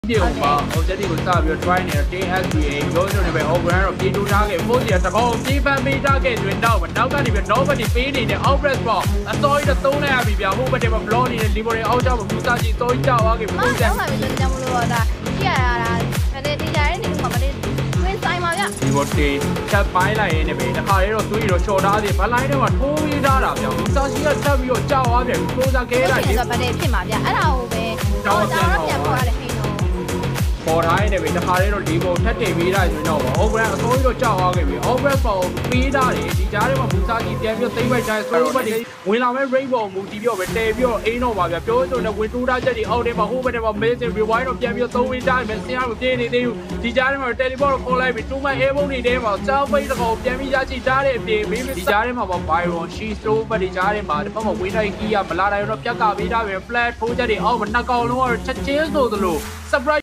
ဒီမှာ objective ကိုစပြီး try နေတဲ့ TSBA ပြောနေတယ်ပဲ overrun တော့ပြည်တူထားခဲ့ပို့စီတကောပြေးပန်းပေးထားခဲ့တွင်နောက်ကနေပြီး nobody ပေးနေတဲ့ outpress ပေါ့အစောကြီးတော့သုံးလိုက်ရပြီဗျာဟိုဘက်ထဲမှာ block နေတဲ့ liberty အောက်ကြောက်ဘူးစားကြီးသုံးကြသွားခဲ့ပြီပုံစံမှပြီဆိုတော့မလို့ဒါကြည့်ရတာဒါဒီကြားနေမှာမလေးဝင်ဆိုင်ပါဗျ liberty ချက်ပိုင်းလိုက်ရင်းနဲ့ပဲတခါလေးတော့သွေးတော့ချော်ထားသေးဘလိုင်းထဲမှာထိုးပြီးထားတာဗျာစားကြီးကချက်ပြီးတော့ကြောက်သွားပြန်ပြီ closer ခဲလိုက်ဆိုတော့ဗတဲ့ဖြစ်မှာဗျအဲ့ဒါကိုပဲတော့ပြန်ပေါ်ရတယ်ဟင်းတော့ပေါ်ထားနေပြီတခါလေးတော့ဒီပုံထက်တင်ပေးတာဆိုတော့ overrun အစိုးရတော့ကြောက်သွားခဲ့ပြီ overrun ပေါ်ပေးတာတွေဒီကြားထဲမှာမူစားကြီးပြန်ပြီးသိမ့်ပိုက်တိုင်းဆိုတော့ဝင်လာမဲ့ rainbow မူတီးပြီးတော့ပဲတဲပြီးတော့အိန်းတော့ပါဗျာပြောဆိုတော့ဝင်တိုးထားချက်တွေအောက်ထဲမှာဟိုဘက်ထဲမှာ amazing rewind တော့ပြန်ပြီးတော့သုံးဝင်းထားတယ်ဆင်းရမပြေးနေသေးဘူးဒီကြားထဲမှာ teleport ကိုခေါ်လိုက်ပြီး2 man air bomb တွေထဲမှာ self fade တကောင်ပြန်ပြီးရချိထားတဲ့အပြင်မင်းဒီကြားထဲမှာပေါ့ byron she slow ဘက်ဒီကြားထဲမှာတစ်ဖက်မှာဝင်းတိုင်းကြီးကမလာတိုင်းတော့ပြက်ကပေးထားပဲ flat ထိုးချက်တွေအောက်မှာနှစ်ကောင်လုံးကတော့ချက်ချင်းဆိုသလို surprise